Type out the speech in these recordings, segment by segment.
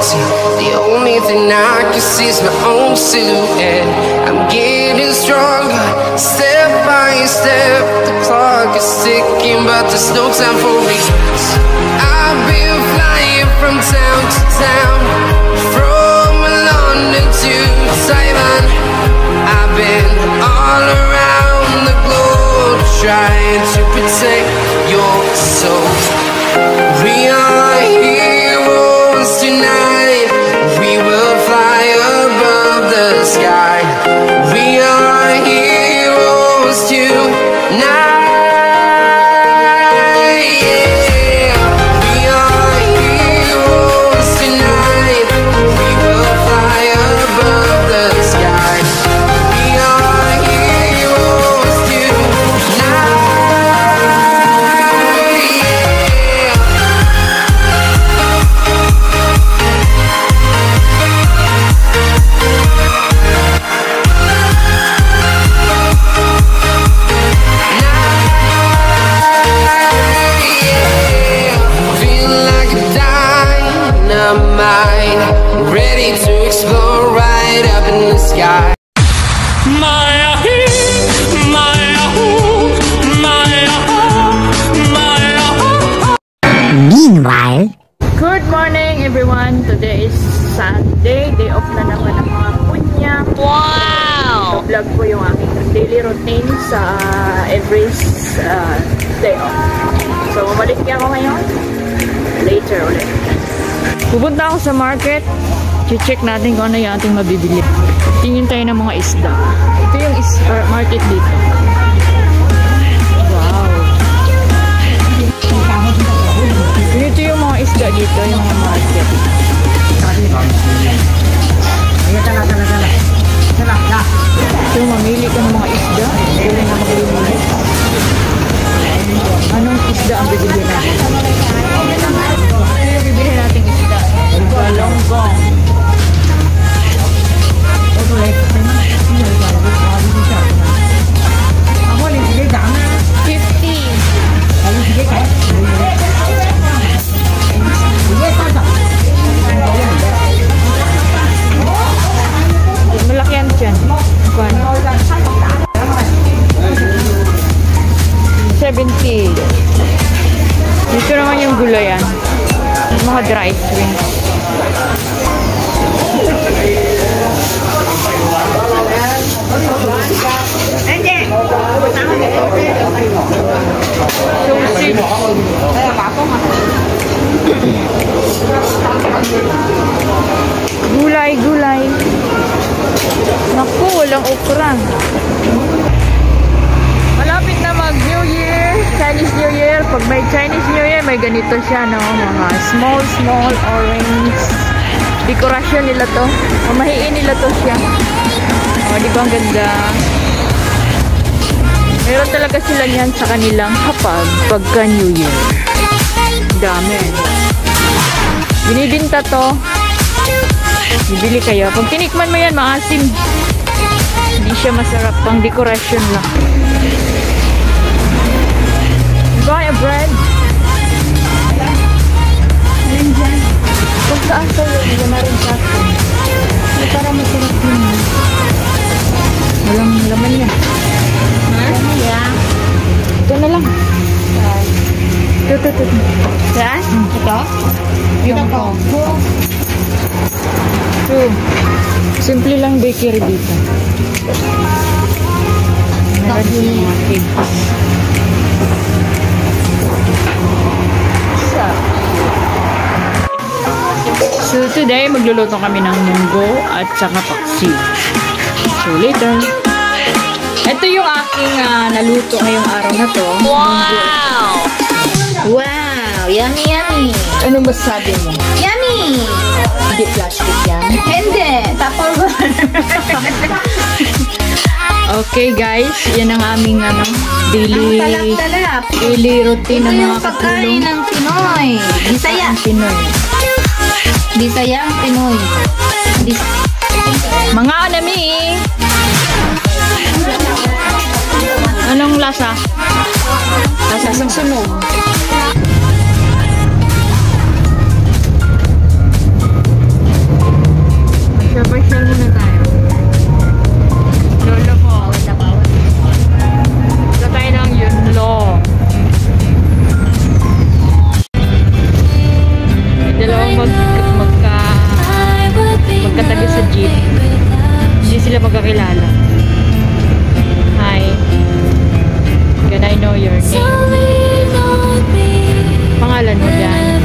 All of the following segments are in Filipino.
see. The only thing I can see is my own silhouette. I'm getting stronger, step by step. The clock is ticking, but there's no time for regrets. I've been flying from town to town, from London to Taiwan. I've been all around the globe, trying to protect your soul. We are heroes tonight. We will fly above the sky. We are heroes tonight. Ready to explore right up in the sky. Meanwhile, good morning everyone. Today is Sunday, day off na naman ang mga kunya. Wow! Vlog ko yung aking daily routine sa every day off. So, bumalik ako ngayon. Later ulit. Pupunta ako sa market. I-check natin kung ano yung ating mabibili. Tingin tayo ng mga isda. Ito yung market dito. Wow! Ito yung mga isda dito, yung mga market. So, mamili ka ng mga isda. Pwede na magbibili. Anong isda ang bibili natin? Ano yung bibili natin isda? Galonggong. 50. Malaki yan dyan. 70. Dito naman yung gulayan. Mga dry shrimp. Sushi. Gulay. Naku, walang okra. Malapit na mag-New Year, Chinese New Year. Pag may Chinese New Year, may ganito siya, no? Mga small orange. Dekorasyon nila to. Mamahiin nila to siya. O, di ba ang ganda? Meron talaga sila yan sa kanilang hapag pagka New Year. Dami. Binibinta to. Bibili kayo. Pag tinikman mo yan, maasim. Hindi siya masarap. Pang dekorasyon lang. Buy a bread. Ayan dyan. Kung saan sa'yo, hindi na rin sa akin. Para masarap yun. Walang laman yan. Yeah. Ito na lang. Ito. Saan? Ito? Ito po. Simple lang bakery dito. Meron din mga cakes. So today, magluluto kami ng munggo at saka paksiw. So later. Ito yung aking naluto ngayong araw na to. wow! Wow! Yummy! Anong masasabi mo? Yummy! Hindi plastic yan. Hindi! Tupperware! Okay guys, yan ang aming daily routine ng mga pagkain ng Pinoy. Bisaya. Bisayang Pinoy. Mga anami. Anong lasa? Lasa ng sunog. Papasyal muna tayo. Lolo ko. Ito tayo ng Yunlo. Dalawang magkatabi sa jeep. Hindi sila magkakilala. Hi. Can I know your name? Pangalan mo dyan?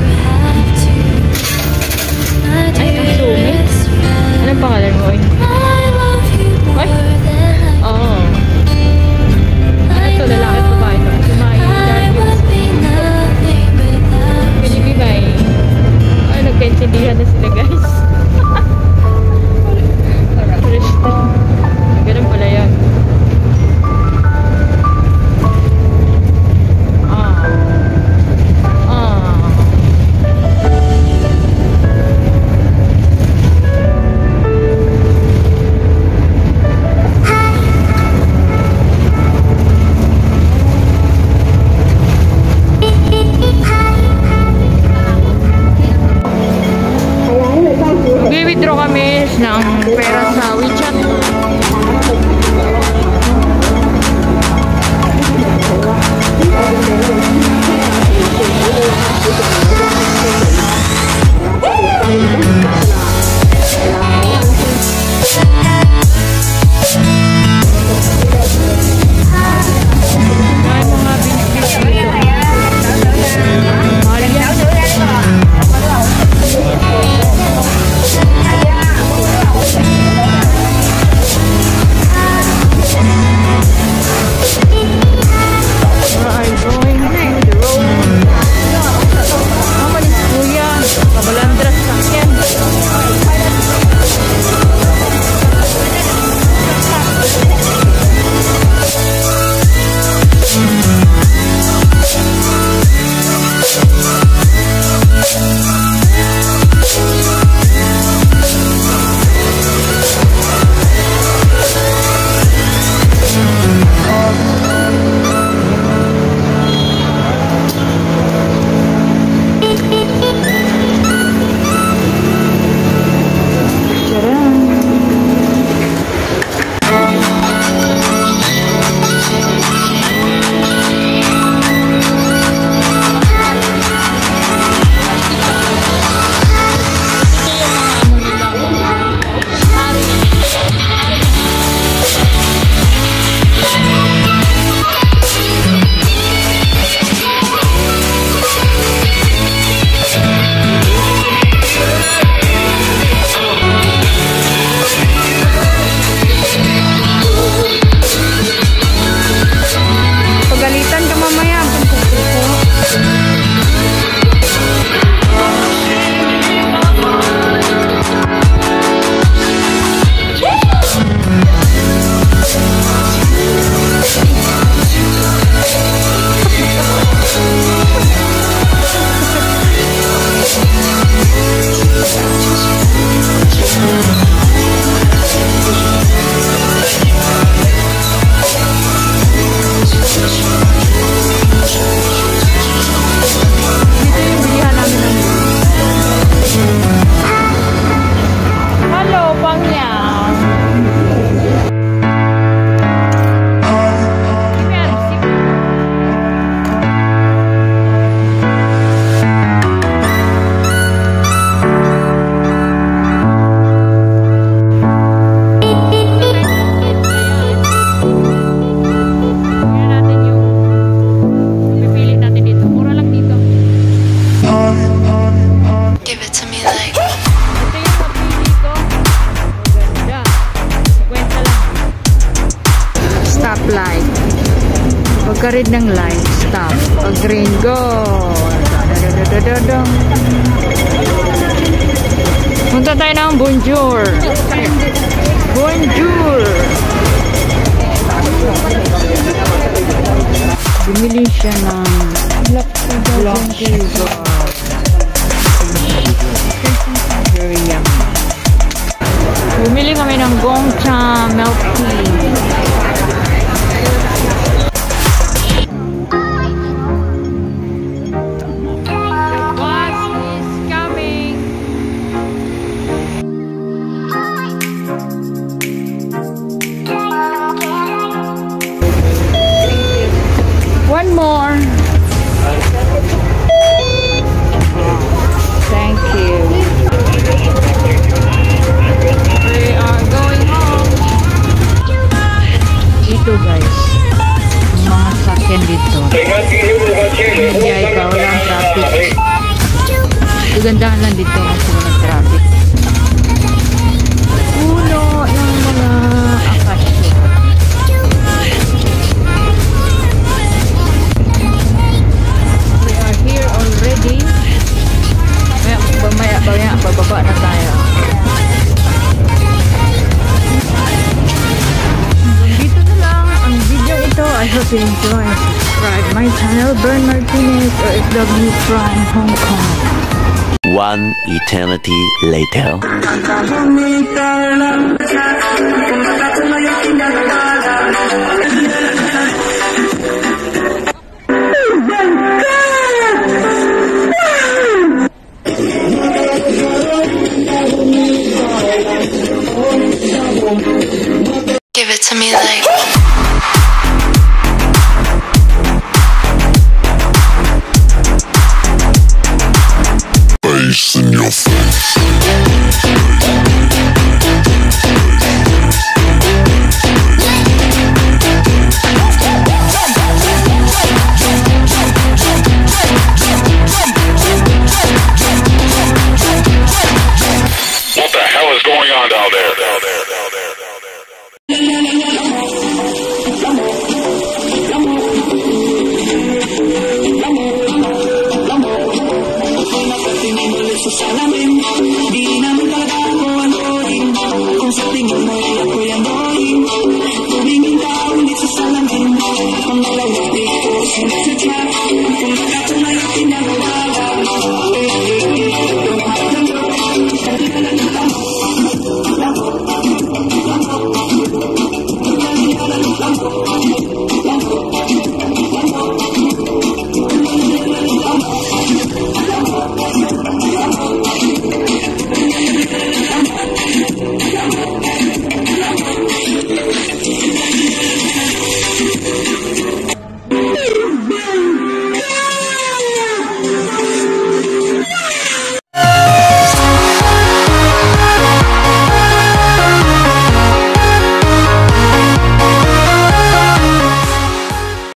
Ay, ang sungit. Anong pangalan mo? Ay? Oo. Ano ito? Lalaki pa ba ito? Pinibigay. Ay, nagkaintindihan na sila, guys. Ganun pala yan. Mag-withdraw kami ng pera sa WeChat. Stoplight. Pagka-red ng light, stop. Pag green, go. Punta tayo ng Bonjour. Bonjour. Bumili siya ng black sugar. Very yummy. Bumili kami ng Gongcha milk tea. One more. Thank you. We are going home. Dito guys, mga sakyan dito. Kaya ikaw lang traffic. Igandahan lang dito kasi walang traffic. Puno ng mga akasya. We are here already. Mamaya, bababa na tayo. Dito na lang ang video ito. I hope you enjoy. Subscribe my channel, Bern Martinez, OFW from Hong Kong. One eternity later. Give it to me like face in your face. What the hell is going on down there? Sa salamin, di naman talaga ako anorin. Kung sa tingin mo, ako yan.